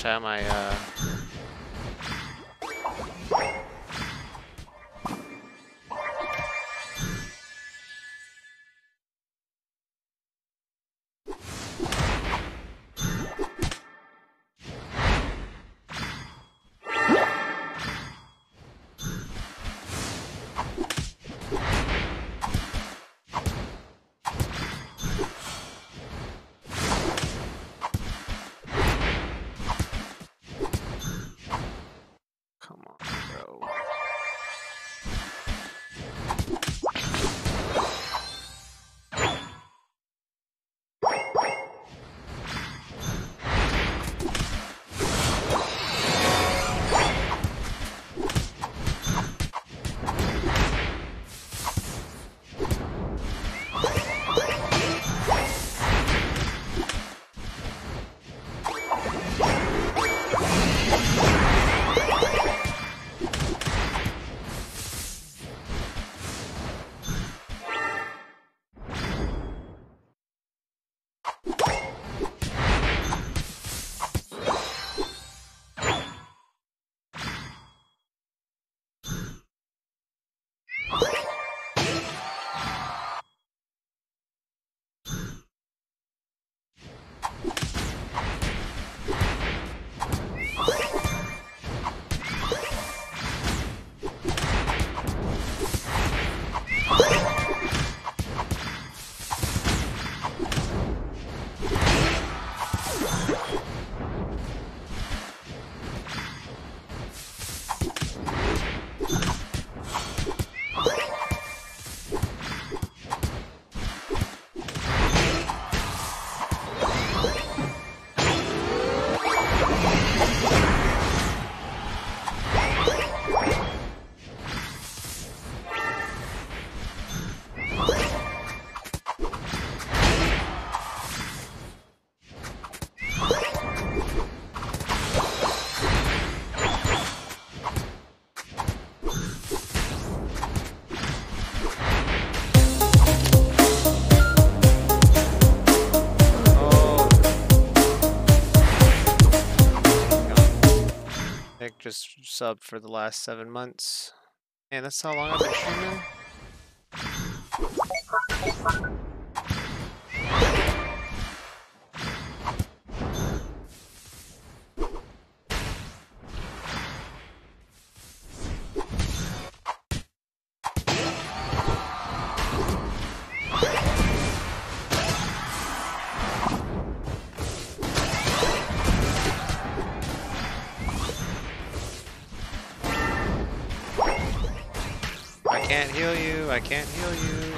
wish I had my come on, bro. Nick just subbed for the last 7 months. Man, that's how long I've been streaming. I can't heal you, I can't heal you.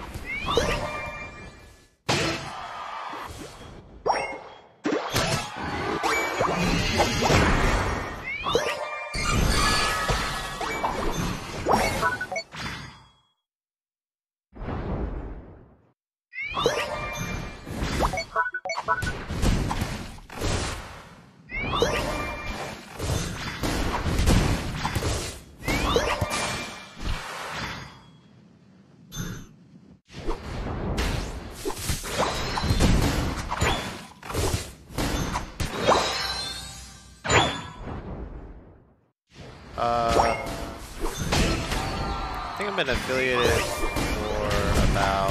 I think I've been affiliated for about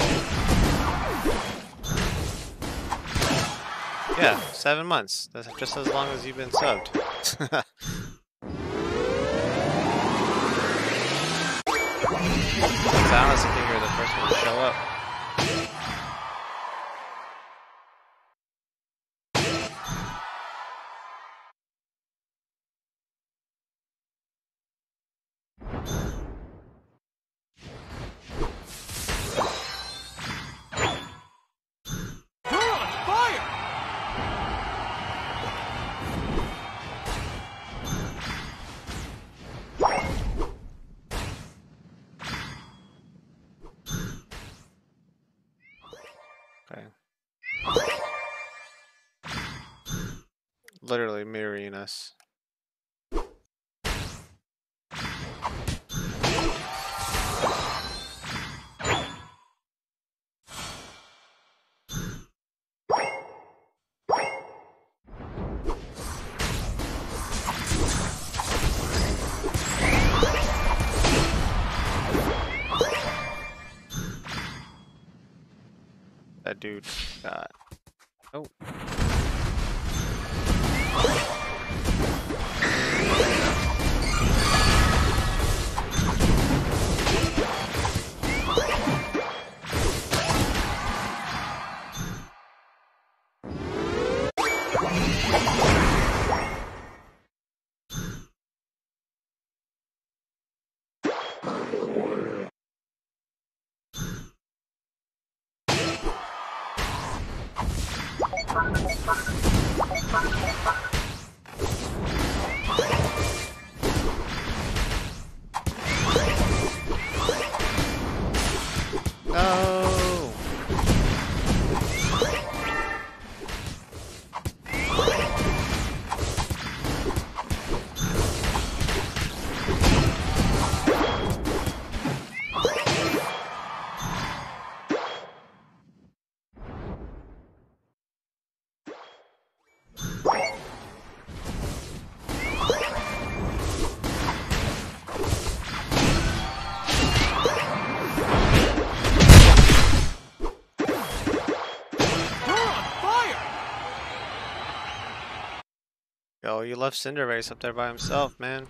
7 months. That's just as long as you've been subbed. I honestly think you're the first one to show up. Okay. Literally mirroring us. that dude got. Oh. No. Yo, you left Cinderace up there by himself, man.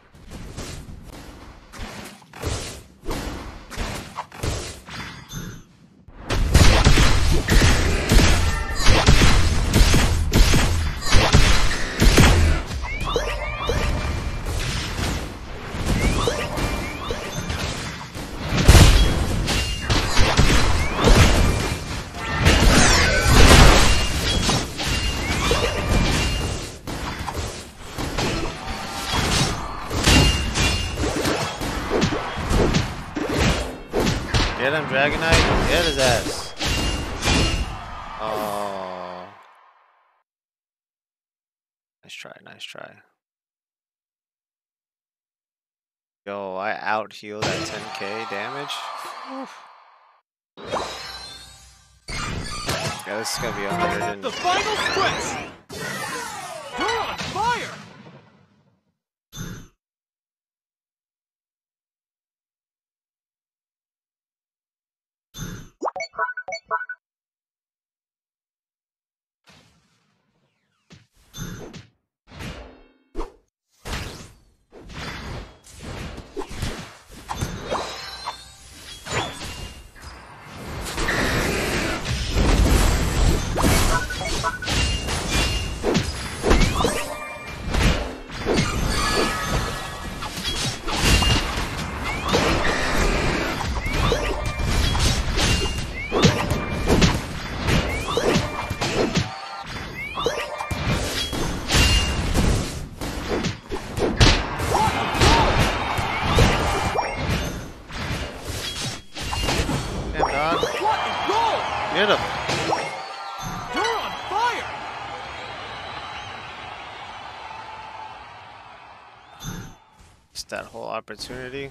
Get him, Dragonite. Get his ass. Oh. Nice try, nice try. Yo, I out-healed at 10k damage. Oof. Yeah, this is gonna be 100 and... The final stretch! You're on fire! Get him. You're on fire! Just that whole opportunity.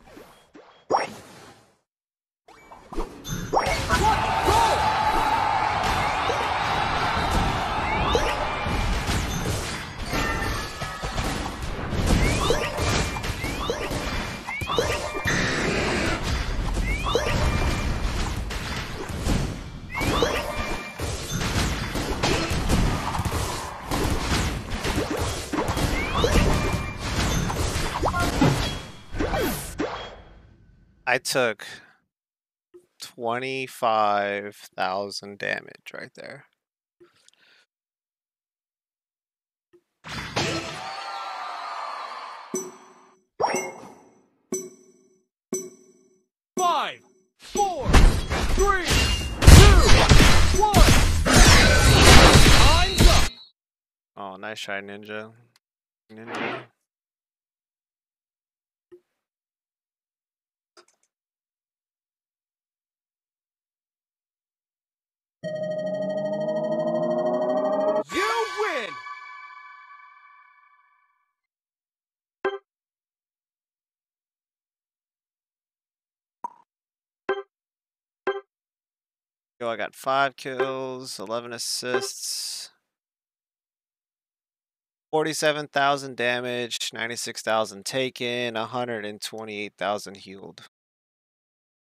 I took 25,000 damage right there. Five, 4, 3, 2, 1. Time's up. Oh, nice try, Ninja. Ninja. You win! Yo, I got 5 kills, 11 assists, 47,000 damage, 96,000 taken, 128,000 healed.